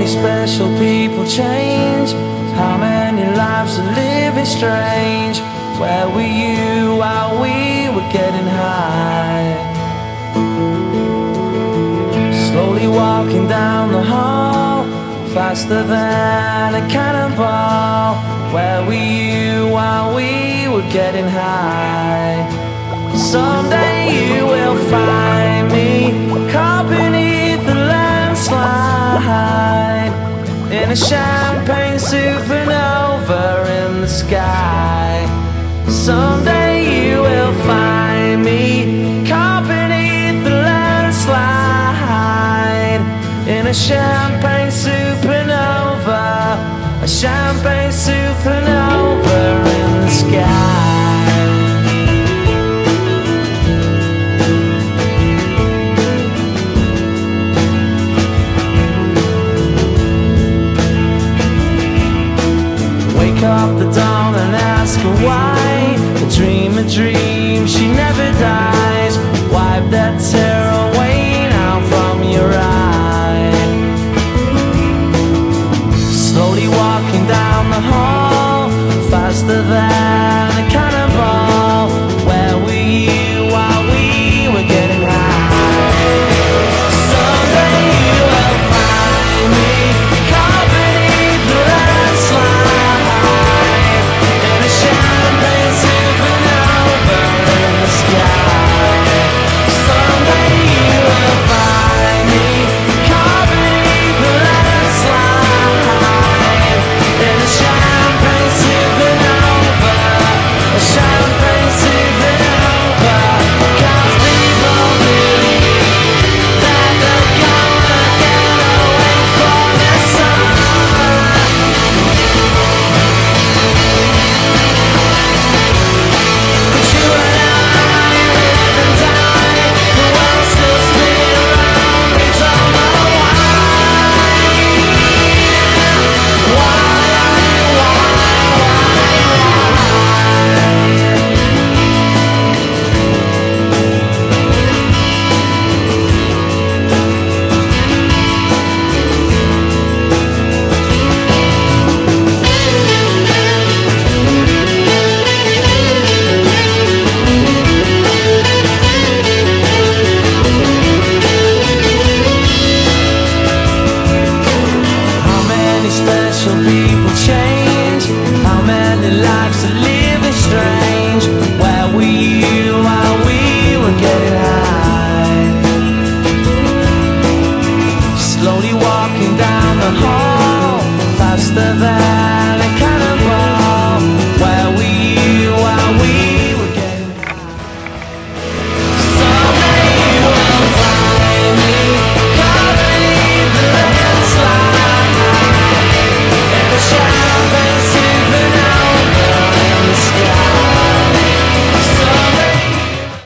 many special people change? How many lives are living strange? Where were you while we were getting high? Slowly walking down the hall, faster than a cannonball. Where were you while we were getting high? Someday you will find me caught beneath the landslide, in a champagne supernova in the sky. Someday you will find me caught beneath the landslide, in a champagne supernova, a champagne supernova in the sky. Wake up the dawn and ask her why. A dream, she never died.